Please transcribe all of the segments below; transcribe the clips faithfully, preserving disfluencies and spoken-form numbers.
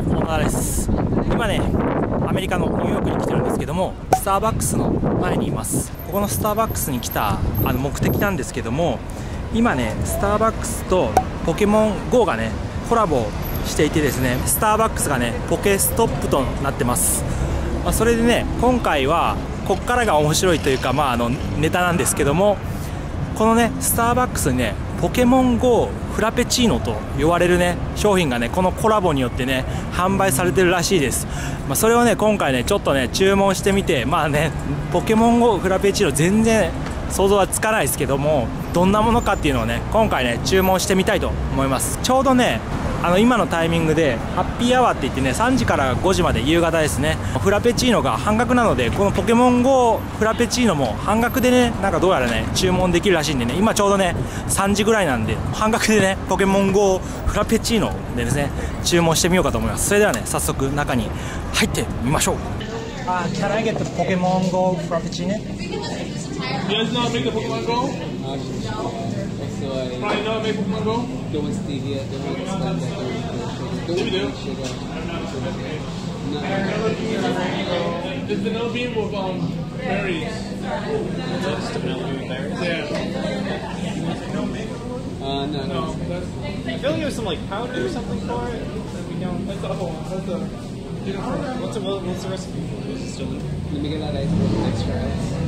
小野田です。今ね、アメリカのニューヨークに来てるんですけども、スターバックスの前にいます。ここのスターバックスに来たあの目的なんですけども、今ね、スターバックスとポケモン ゴー がね、コラボしていてですね、スターバックスがね、ポケストップとなってます。まあ、それでね、今回はこっからが面白いというか、まあ、あのネタなんですけども、このね、スターバックスにね、ポケモン ゴー フラペチーノと呼ばれるね商品がね、このコラボによってね販売されてるらしいです。まあ、それをね今回ねちょっとね注文してみて、まあねポケモン ゴー フラペチーノ全然想像はつかないですけども、どんなものかっていうのをね今回ね注文してみたいと思います。ちょうどねあの今のタイミングでハッピーアワーって言ってね、さんじからごじまで夕方ですね、フラペチーノが半額なので、このポケモン ゴー フラペチーノも半額でね、なんかどうやらね注文できるらしいんでね、今ちょうどねさんじぐらいなんで、半額でねポケモン ゴー フラペチーノでですね注文してみようかと思います。それではね早速中に入ってみましょう。あ、uh, Can I get the Pokemon Go Frappuccino? You guys not make the Pokemon Go? Probably not make Pokemon Go? Don't want stevia, don't want stuff that don't want do? sugar. It's vanilla bean with um, berries. Just vanilla bean with berries? Yeah. Uh, no, No, no. that's, I feel like there's some like powder or something for it that we don't. that's the other one. That's the different. What's the what's the recipe for? Is it still in? Let me get that ice with extra ice.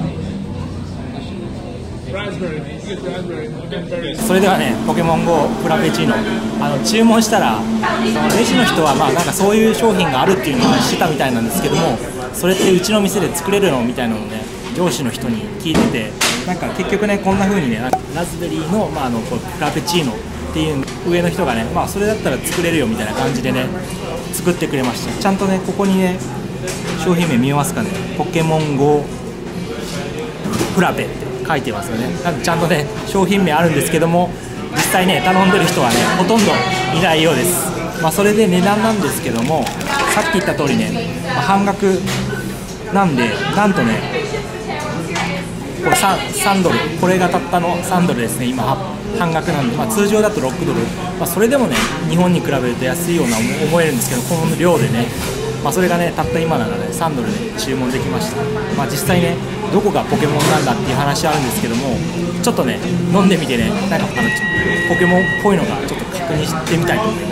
Raspberry. You get raspberry. Okay, berries. それではね、ポケモン ゴー フラペチーノ、あの注文したら、そのレジの人はまあなんかそういう商品があるっていうのを知ってたみたいなんですけども、それってうちの店で作れるのみたいなのをね、上司の人に聞いてて、なんか結局ね、こんな風にね、ラズベリーの、まあ、あのこうフラペチーノっていう上の人がね、まあそれだったら作れるよみたいな感じでね、作ってくれました。ちゃんとね、ここにね、商品名見えますかね、ポケモン ゴー フラペって書いてますよね。なんかちゃんとね商品名あるんですけども、実際ね頼んでる人はねほとんどいないようです。まあ、それで値段なんですけども、さっき言った通りね、まあ、半額なんで、なんとねこれ 3, さんドル、これがたったのさんドルですね。今半額なんで、まあ、通常だとろくドル、まあ、それでもね日本に比べると安いような思えるんですけど、この量でね、まあ、それがねたった今ならねさんドルで注文できました。まあ、実際ねどこがポケモンなんだっていう話あるんですけども、ちょっとね飲んでみてね、なんかあのポケモンっぽいのがちょっと確認してみたいと思います。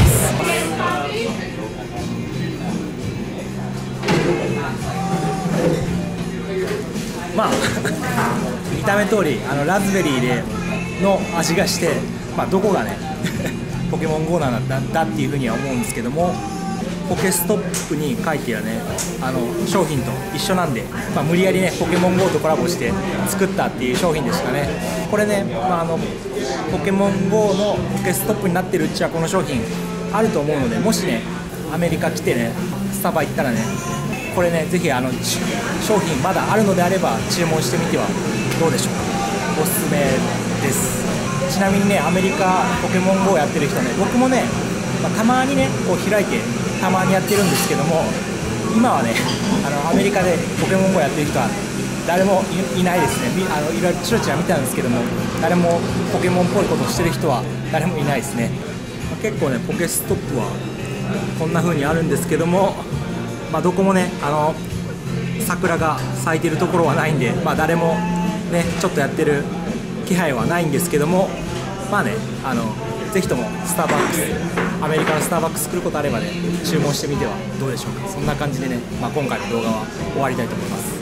まあ見た目通りあのラズベリーでの味がして、まあ、どこがねポケモン ゴー なんだだっていうふうには思うんですけども、ポケストップに書いてあるねあの商品と一緒なんで、まあ、無理やりねポケモン ゴー とコラボして作ったっていう商品でしたね。これね、まあ、あのポケモン ゴー のポケストップになってるうちはこの商品あると思うので、もしねアメリカ来てねスタバ行ったらねこれねぜひあの商品まだあるのであれば注文してみてはどうでしょうか。おすすめです。ちなみにねアメリカポケモン ゴー やってる人ね、僕もね、まあ、たまにねこう開いてたまにやってるんですけども、今はねあのアメリカでポケモン ゴー やってる人は誰も い, いないですね。あのいろいろちらちら見たんですけども、誰もポケモンっぽいことをしてる人は誰もいないですね。まあ、結構ねポケストップはこんな風にあるんですけども、まあ、どこもねあの桜が咲いてるところはないんで、まあ、誰もねちょっとやってる気配はないんですけども、まあねあのぜひともスターバックス、アメリカのスターバックス来ることあればね注文してみてはどうでしょうか。そんな感じでね、まあ、今回の動画は終わりたいと思います。